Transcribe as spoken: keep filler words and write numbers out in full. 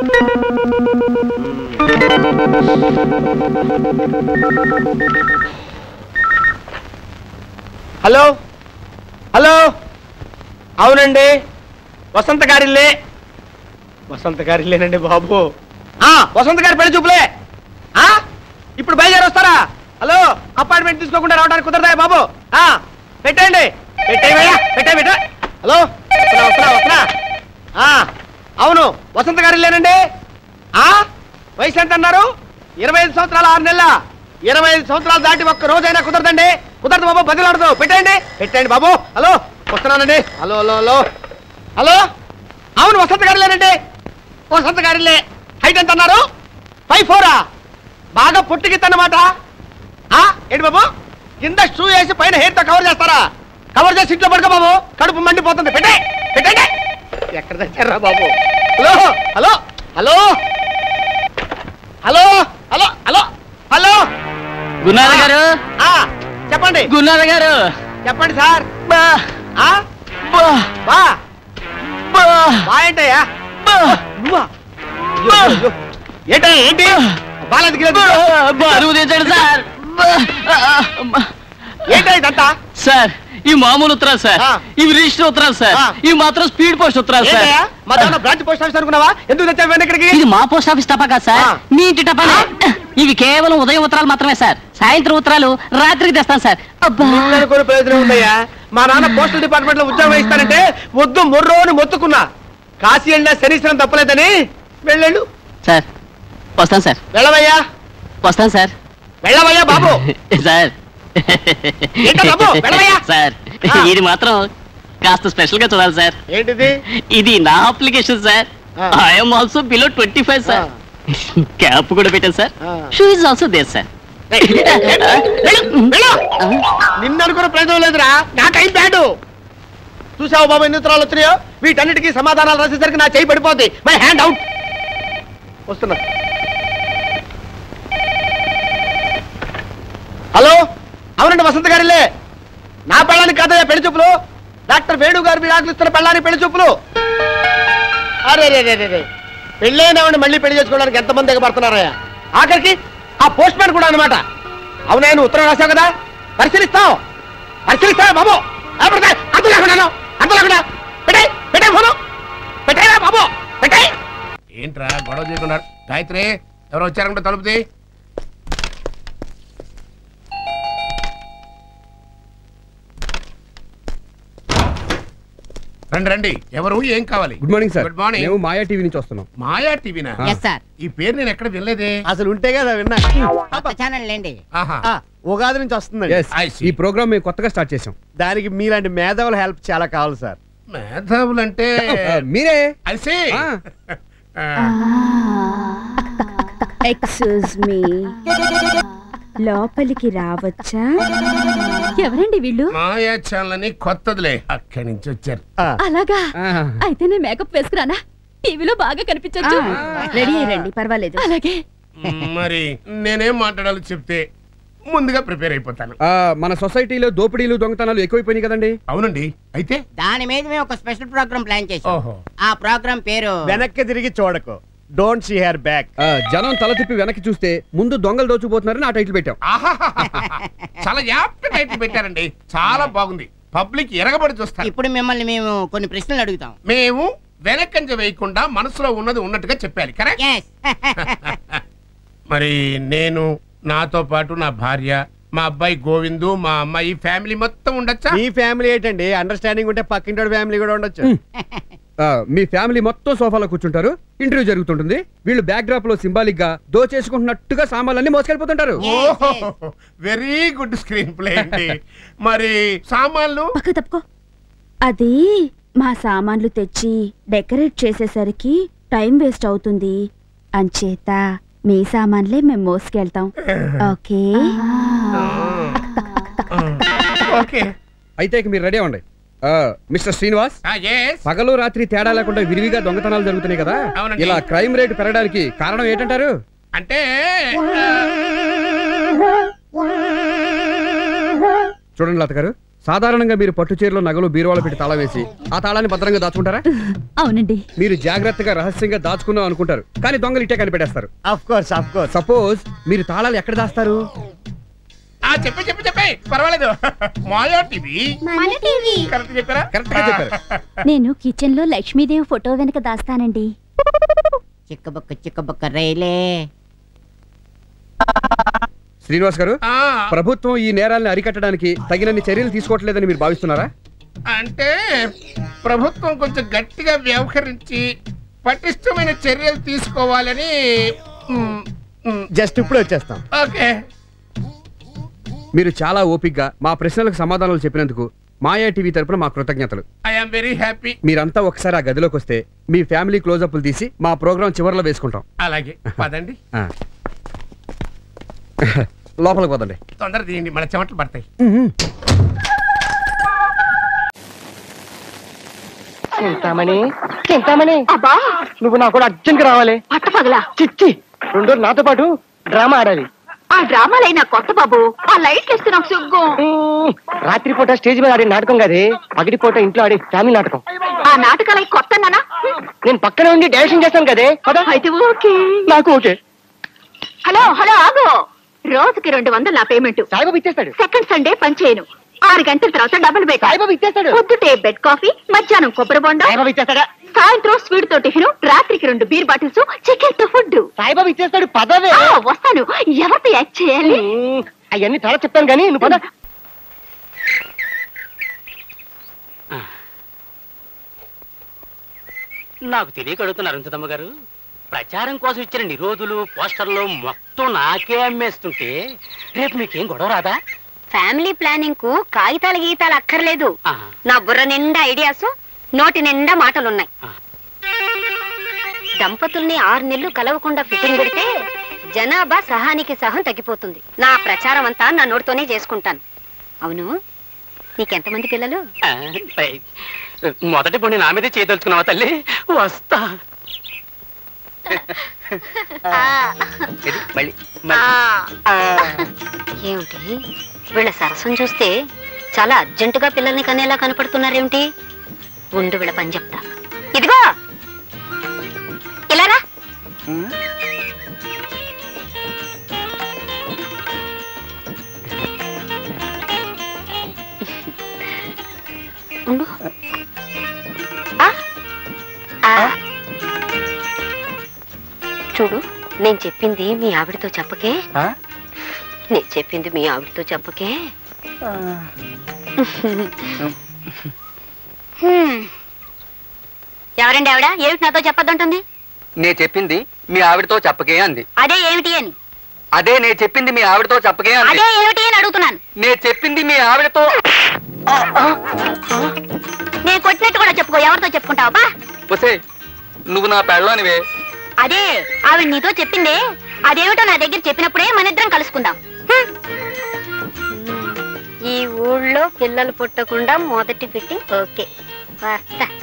Hello hello అవునండి వసంత గారిల్లే వసంత గారిల్లేనండి బాబు వసంత గారి పెళ్లి చూపులే ఇప్పుడు బయలుదేరి వస్తారా హలో అపాయింట్మెంట్ తీసుకోకుండా రావడానికి కుదరదా బాబు పెట్టండి పెట్టేవయ్యా పెట్టే పెట్ట హలో వస్తున్నా వస్తున్నా వస్తున్నా అవును వసంత గారిల్లేనండి వయసు ఎంత అన్నారు ఇరవై ఐదు సంవత్సరాలు ఆరు నెలల ఇరవై ఐదు సంవత్సరాలు దాటి ఒక్క రోజైనా కుదరదండి కుదరదు బాబు బదిలాడదు పెట్టండి పెట్టండి బాబు హలో వస్తున్నానండి హలో హలో హలో హలో అవును వసంత గారిలేనండి వసంత గారిలే హైట్ ఎంత అన్నారు ఫైవ్ ఫోరా బాగా పుట్టికిద్దన్నమాట ఏంటి బాబు కింద షూ వేసి పైన హెయిర్ తో కవర్ చేస్తారా కవర్ చేసి ఇంట్లో పడుకో బాబు కడుపు మండిపోతుంది పెట్టే పెట్టండి ఎక్కడ తెచ్చారా బాబు hello hello hello hello hello hello hello గున్నార గారు చెప్పండి గున్నార గారు చెప్పండి సార్ బా బా బా బా ఏంటయ్యా ఏంట ఏంటి బాలెందుకు బరువు తెచ్చాడు సార్ ఏంట ఇదంతా సార్ ఈ మామూలు ఉత్తరాలు సార్ ఇవి రిజిస్టర్ ఉత్తరాలు సార్ ఇవి మాత్రం స్పీడ్ పోస్ట్ ఉత్తరాలు సార్ మా దాంట్లో బ్రాంచ్ పోస్ట్ ఆఫీస్ అనుకున్నావా ఎందుకు తెచ్చావు ఇక్కడికి ఇది మా పోస్ట్ ఆఫీస్ తప్ప కాదు సార్ మీ ఇంటి టపా ఇవి కేవలం ఉదయం ఉత్తరాలు మాత్రమే సార్ సాయంత్రం ఉత్తరాలు రాత్రికి తెస్తాను సార్ అనుకునే ప్రయోజనం ఉందయ్యా మా నాన్న పోస్టల్ డిపార్ట్మెంట్ లో ఉద్యోగం ఇస్తానంటే వద్దు మొర్రో అని మొత్తుకున్నా కాశీ వెళ్ళినా శనీశ్వరం తప్పలేదని వెళ్ళాడు సార్ వస్తాను సార్ వెళ్ళవయ్యా వస్తాను సార్ వెళ్ళవయ్యా బాబు సార్ సార్ ఇది మాత్రం కాస్త స్పెషల్ గా చూడాలి సార్ ఏంటిది ఇది నా application sir I'm also below twenty five sir cap కూడా పెట్టాను sir shoe is also there sir నిన్ను అనుకున్న ప్రయోజనం లేదురా నాకై బ్యాడు చూసావు బాబు ఎన్ని ఉత్తరాలు వచ్చినాయో వీటన్నిటికీ సమాధానాలు రాసేసరికి నా చేయి పడిపోద్ది మై హ్యాండ్ అవుట్ వస్తున్నా హలో అవునండి వసంత గారిలే నా పెళ్ళానికి కాదయ్యా పెళ్లి చూపులు డాక్టర్ వేణు గారు మీరు ఆకలిస్తున్న పెళ్ళానికి పెళ్లి చూపులు అరే రే రే రే పెళ్ళైనవాడిని మళ్ళీ పెళ్లి చేసుకోవడానికి ఎంతమంది ఎగబడుతున్నారయ్యా ఆఖరికి ఆ పోస్ట్ మ్యాన్ కూడా అనమాట అవునా నువ్వు ఉత్తరం రాశావు కదా పరిశీలిస్తావు పరిశీలిస్తావా బాబు అంత లేకుండా అంత లేకుండా పెట్టే పెట్టే ఫోను పెట్టేవా బాబు పెట్టే ఏంట్రా గొడవ చేయకుండా గాయత్రి ఎవరు వచ్చారంటే తలుపుది రండి రండి ఎవరు ఏం కావాలి good morning sir good morning మేము మాయా టీవీ నుంచి వస్తున్నాం మాయా టీవీనా ఈ పేరు నేను ఎక్కడ వినలేదే అసలు ఉంటే కదా విన్నా ఛానల్ లేండి ఉగాది నుంచి వస్తుందండి ఈ ప్రోగ్రామ్ మేము కొత్తగా స్టార్ట్ చేసాం దానికి మీలాంటి మేధావుల హెల్ప్ చాలా కావాలి సార్ మేధావులు అంటే మీరే ఐసీ ఎక్స్క్యూజ్ మీ లోపలికి రావచ్చా ఎవరండి వీళ్ళు మాయా ఛానల్ అని కొత్తదిలే అక్కడి నుంచి వచ్చారు అలాగా అయితే నేను మేకప్ వేసుకురానా టీవీలో బాగా కనిపించొచ్చు రెడీ అయ్యండి పర్వాలేదు అలాగే మరి నేనేం మాట్లాడాలో చెప్తే ముందుగా ప్రిపేర్ అయిపోతాను మన సొసైటీలో దోపిడీలు దొంగతనాలు ఎక్కువైపోయినాయి కదండి అవునండి అయితే దాని మీద మేము ఒక స్పెషల్ ప్రోగ్రామ్ ప్లాన్ చేసాం ఆ ప్రోగ్రామ్ పేరు వెనక్కి తిరిగి చూడకు డోంట్ సీ హర్ బ్యాక్ జనం తల తిప్పి వెనక్కి చూస్తే ముందు దొంగలు దోచుకుపోతున్నారని ఆ టైటిల్ పెట్టాం చాలా యాప్ట్ టైటిల్ పెట్టారండి చాలా బాగుంది పబ్లిక్ ఎరగబడి చూస్తారు ఇప్పుడు మిమ్మల్ని మేము కొన్ని ప్రశ్నలు అడుగుతాం మేము వెనకంజ వేయకుండా మనసులో ఉన్నది ఉన్నట్టుగా చెప్పాలి కరెక్ట్ మరి నేను నాతో పాటు నా భార్య మా అబ్బాయి గోవిందు మా అమ్మాయి ఫ్యామిలీ మొత్తం ఉండొచ్చా మీ ఫ్యామిలీ ఏంటండి అండర్స్టాండింగ్ ఉంటే పక్కింటి ఫ్యామిలీ కూడా ఉండొచ్చు మీ ఫ్యామిలీ మొత్తం సోఫాలో కూర్చుంటారు ఇంటర్వ్యూ జరుగుతుంటుంది వీళ్ళు బ్యాక్ డ్రాప్ లో సింబాలిక్ గా దోచేసుకుంటున్నట్టుగా సామాన్లన్నీ మోసుకెళ్ళిపోతుంటారు వెరీ గుడ్ స్క్రీన్ ప్లే అండి మరి సామాన్లు తప్పుకో అది మా సామాన్లు తెచ్చి డెకరేట్ చేసేసరికి టైం వేస్ట్ అవుతుంది అంచేత మీ సామాన్లే మేము మోసుకెళ్తాం ఓకే ఓకే అయితే మీరు రెడీ అవ్వండి మిస్టర్ శ్రీనివాస్ పగలు రాత్రి తేడా లేకుండా విరివిగా దొంగతనాలు జరుగుతున్నాయి కదా ఇలా క్రైమ్ రేట్ పెరగడానికి కారణం ఏంటంటారు అంటే చూడండి లత గారు సాధారణంగా మీరు పట్టు చీరలో నగలు బీరువాలో పెట్టి తాళం వేసి ఆ తాళాన్ని భద్రంగా దాచుకుంటారా? అవునండి. మీరు జాగ్రత్తగా రహస్యంగా దాచుకున్నాం అనుకుంటారు, కానీ దొంగలు ఇట్టే కనిపెట్టేస్తారు. Of course of course. Suppose మీరు తాళాలు ఎక్కడ దాస్తారు? చెప్పి చెప్పి చెప్పి పర్వాలేదు. మాయా టీవీ కరెక్ట్ చెప్పారా? కరెక్ట్ గా చెప్పారు. నేను కిచెన్ లో లక్ష్మీదేవి ఫోటో వెనక దాస్తానండి. చిక్కబొక్క చిక్కబొక్క రైలే. శ్రీనివాస్ గారు, ప్రభుత్వం ఈ నేరాలను అరికట్టడానికి తగినన్ని చర్యలు తీసుకోవట్లేదని మీరు భావిస్తున్నారా? అంటే ప్రభుత్వం కొంచెం గట్టిగా వ్యవహరించి పటిష్టమైన చర్యలు తీసుకోవాలని. జస్ట్ ఇప్పుడు వచ్చేస్తాం. ఓకే. మీరు చాలా ఓపిక్గా మా ప్రశ్నలకు సమాధానాలు చెప్పినందుకు మాయా టీవీ తరపున మా కృతజ్ఞతలు. I'm very happy. మీరంతా ఒకసారి ఆ గదిలోకి వస్తే మీ ఫ్యామిలీ క్లోజప్లు తీసి మా ప్రోగ్రామ్ చివరిలో వేసుకుంటాం. అలాగే పదండి. లోపలికి పోదండి. తొందర తీయండి, మన చెమటలు పడతాయి. చింతామణి చింతామణి అబ్బా, నువ్వు నాకు కూడా అర్జెంట్ గా రావాలి. పట్ట పగలా చిచ్చి రెండు రోజులు నాతో పాటు డ్రామా ఆడాలి. ఆ డ్రామాలైనా కొత్త బాబు, ఆ లైట్ వేస్తే నాకు సిగ్గు. రాత్రిపూట స్టేజ్ మీద ఆడే నాటకం కాదే, పగటిపూట ఇంట్లో ఆడే ఫ్యామిలీ నాటకం. ఆ నాటకాలు కొత్త నానా? నేను పక్కన ఉండి డైరెక్షన్ చేస్తాను కదే. అయితే ఓకే. నాకు ఓకే. హలో హలో ఆగు. రోజుకి రెండు వందలు నా పేమెంట్. సాయిబాబు ఇచ్చేస్తాడు. సెకండ్ సండే పని చేయను. ఆరు గంటల తర్వాత డబుల్ బెడ్. సాయిబాబు ఇచ్చేస్తాడు. పొద్దుటే బెడ్ కాఫీ, మధ్యాహ్నం కొబ్బరి బొండం, సాయిబాబు ఇచ్చేస్తాడా? సాయంత్రం స్వీట్ తో టిఫిన్, రాత్రికి రెండు బీర్ బాటిల్స్, చికెన్ తో ఫుడ్. సాయిబాబు ఇచ్చేస్తాడు. పదవే. వస్తాను. ఎవరితో యాక్ట్ చేయాలి? అవన్నీ చాలా చెప్తాను కానీ నువ్వు పద. నాకు తెలియక అడుగుతున్నారు అరుంధతమ్మ గారు. ప్రచారం కోసం ఇచ్చిన నిరోధులు పోస్టర్లు మొత్తం నాకే అమ్మేస్తుంటే రేపు మీకేం గొడవ రాదా? ఫ్యామిలీ ప్లానింగ్ కు కాగితాల గీతాలు అక్కర్లేదు. నా బుర్ర నిండా ఐడియాస్, నోటి నిండా మాటలున్నాయి. దంపతుల్ని ఆరు నెలలు కలవకుండా ఫిట్టింగ్ పెడితే జనాభా సహానికి సహం తగ్గిపోతుంది. నా ప్రచారం అంతా నా నోటితోనే చేసుకుంటాను. అవును, నీకెంతమంది పిల్లలు? మొదటి పొండి నా మీదే చేయదలుచుకున్నావా తల్లి? వస్తా. ఏమిటి వీళ్ళ సరసం చూస్తే చాలా అర్జెంటుగా పిల్లల్ని కనేలా కనపడుతున్నారేమిటి? ఉండు వీళ్ళ పని చెప్తా. ఇదిగో ఇలారా. ఉండు. చూడు, నేను చెప్పింది మీ ఆవిడతో చెప్పకే. నేను చెప్పింది మీ ఆవిడతో చెప్పకే. ఎవరండి ఆవిడ? ఏమిటి నాతో చెప్పద్దంటుంది? నేను చెప్పింది మీ ఆవిడతో చెప్పకే అంది. అదే ఏమిటి అని? అదే నేను చెప్పింది మీ ఆవిడతో చెప్పకే అంది. అదే ఏమిటి అని అడుగుతున్నాను. నేను చెప్పింది మీ ఆవిడతో. నేను కొట్టినట్టు కూడా చెప్పుకో. ఎవరితో చెప్పుకుంటావా? వసే, నువ్వు నా పెళ్ళానివే. అదే ఆవిడ నీతో చెప్పిందే. అదేమిటో నా దగ్గర చెప్పినప్పుడే మన ఇద్దరం కలుసుకుందాం. ఈ ఊళ్ళో పిల్లలు పుట్టకుండా మొదటి ఫిట్టింగ్. ఓకే, వస్తా.